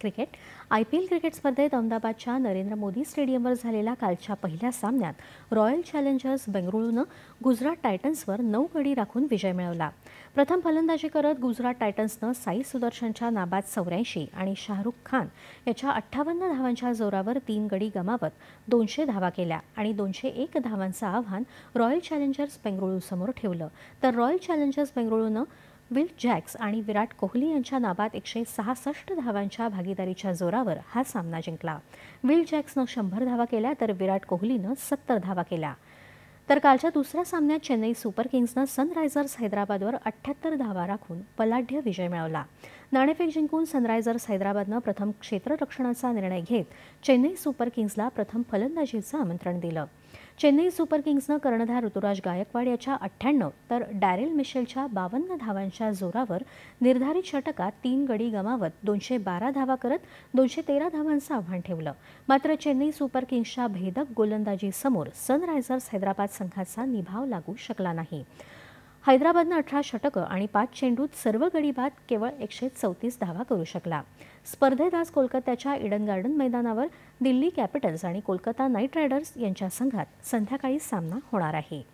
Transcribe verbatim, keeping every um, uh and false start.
Cricket I P L cricket स्पर्धेत अहमदाबादच्या नरेंद्र मोदी स्टेडियमवर झालेल्या कालच्या पहिल्या सामन्यात रॉयल चॅलेंजर्स बेंगळुरूनं गुजरात टायटन्सवर नऊ गडी राखून विजय मिळवला। प्रथम फलंदाजी करत गुजरात टायटन्सनं साई सुदर्शनच्या नाबाद चौऱ्याऐंशी आणि शाहरुख खान याच्या अठ्ठावन्न धावांच्या जोरावर तीन गडी गमावत दोनशे धावा केल्या आणि दोनशे एक धावांचं आव्हान रॉयल चॅलेंजर्स बेंगळुरूसमोर ठेवलं। तर रॉयल चॅलेंजर्स बेंगळुरूनं विल जॅक्स आणि विराट कोहली यांच्या नाबाद एकशे सहासष्ट धावांच्या भागीदारीच्या जोरावर हा सामना जिंकला। विल जॅक्सनं शंभर धावा केल्या तर विराट कोहलीनं सत्तर धावा केल्या। तर कालच्या दुसऱ्या सामन्यात चेन्नई सुपर किंग्सनं सनरायझर्स हैदराबादवर अठ्ठ्याहत्तर धावा राखून बलाढ्य विजय मिळवला। नाणेफेक जिंकून सनरायझर्स हैदराबादनं प्रथम क्षेत्ररक्षणाचा निर्णय घेत चेन्नई सुपर किंग्सला प्रथम फलंदाजीचं आमंत्रण दिलं। चेन्नई सुपर किंग्सनं कर्णधार ऋतुराज गायकवाड याच्या अठ्ठ्याण्णव तर डॅरेल मिशेलच्या बावन्न धावांच्या जोरावर निर्धारित षटकात तीन गडी गमावत दोनशे बारा धावा करत दोनशे तेरा धावांचं आव्हान ठेवलं। मात्र चेन्नई सुपर किंग्सच्या भेदक गोलंदाजीसमोर सनरायझर्स हैदराबाद संघाचा निभाव लागू शकला नाही। हैदराबादनं अठरा षटकं आणि पाच चेंडूत सर्व गडी बाद केवळ एकशे चौतीस धावा करू शकला। स्पर्धेत आज कोलकात्याच्या ईडन गार्डन मैदानावर दिल्ली कॅपिटल्स आणि कोलकाता नाईट रायडर्स यांच्या संघात संध्याकाळी सामना होणार आहे।